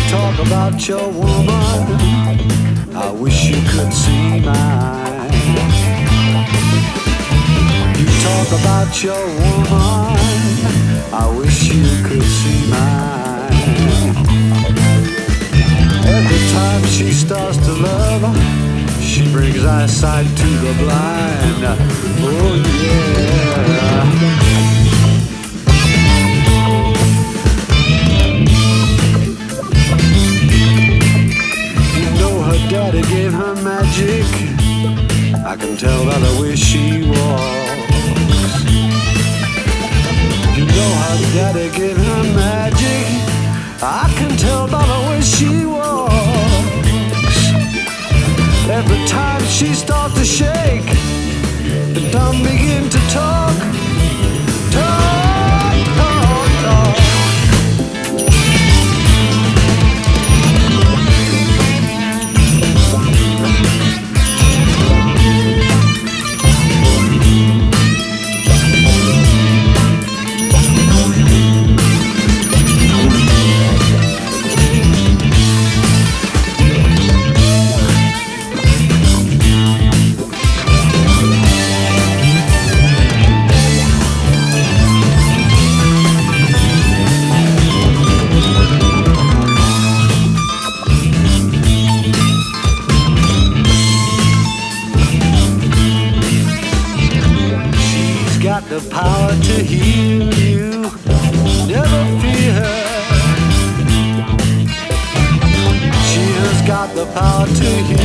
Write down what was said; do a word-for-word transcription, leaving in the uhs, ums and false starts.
talk about your woman, I wish you could see mine. You talk about your woman, I wish you could see mine. Every time she starts to love, she brings eyesight to the blind. Oh yeah. Daddy gave her magic, I can tell by the way she walks. You know how daddy gave her magic, I can tell by the way she walks. Every time she starts to shake, the dumb begin to talk, talk, talk, talk. The power to heal you, never fear her. She has got the power to heal